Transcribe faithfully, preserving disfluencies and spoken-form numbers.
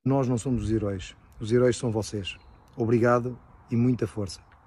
Nós não somos os heróis. Os heróis são vocês. Obrigado e muita força.